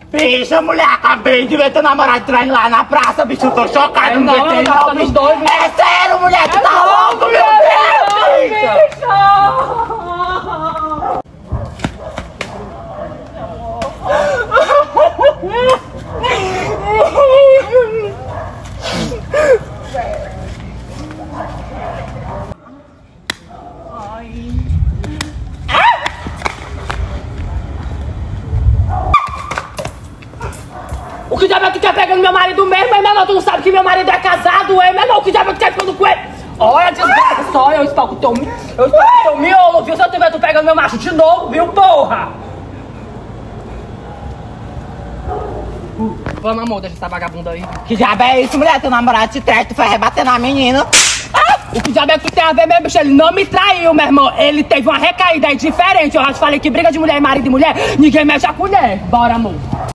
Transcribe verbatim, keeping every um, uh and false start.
Bicha, mulher, acabei de ver teu namorado traindo lá na praça, bicho, eu tô chocado, É, não não, tem tá não, ficando bicho. doido. É sério, mulher, tu tá louco, meu Deus, bicha. O que diabo é que tu quer pegando meu marido mesmo, hein, meu irmão? Tu não sabe que meu marido é casado, hein, meu irmão? O que diabo é que tu quer ficando com ele? Olha, desgraça, só eu espalco teu mi... Eu espalco teu miolo, viu? Se eu tiver tu pegando meu macho de novo, viu, porra? Uh, vamos, amor, deixa essa vagabunda aí. Que diabo é isso, mulher? Teu namorado te trai, tu foi rebater na menina. Ah, o que diabo é que tu tem a ver, meu bicho? Ele não me traiu, meu irmão. Ele teve uma recaída aí diferente. Eu já te falei que briga de mulher e marido e mulher, ninguém mexe a colher. Bora, amor.